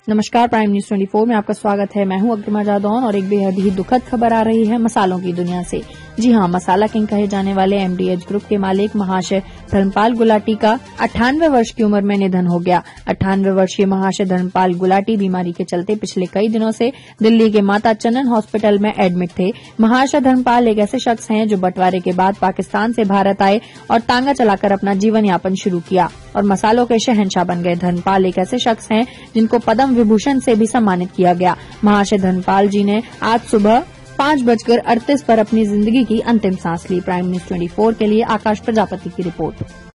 नमस्कार, prime news 24 में आपका स्वागत है। मैं हूं अग्रिमा जादौन और एक बेहद ही दुखद खबर आ रही है मसालों की दुनिया से। जी हां, मसाला किंग कहे जाने वाले एमडीएच ग्रुप के मालिक महाशय धर्मपाल गुलाटी का 98 वर्ष की उम्र में निधन हो गया। 98 वर्षीय महाशय धर्मपाल गुलाटी बीमारी के चलते पिछले कई दिनों से दिल्ली के माता चन्नन हॉस्पिटल में एडमिट थे। महाशय धर्मपाल एक ऐसे शख्स हैं जो बंटवारे के बाद पाकिस्तान से भारत आए और तांगा चलाकर अपना जीवन यापन शुरू किया और मसालों के शहंशाह बन गए। धर्मपाल एक ऐसे शख्स हैं जिनको पद्म विभूषण से भी सम्मानित किया गया। महाशय धर्मपाल जी ने आज सुबह 5:38 पर अपनी जिंदगी की अंतिम सांस ली। प्राइम न्यूज 24 के लिए आकाश प्रजापति की रिपोर्ट।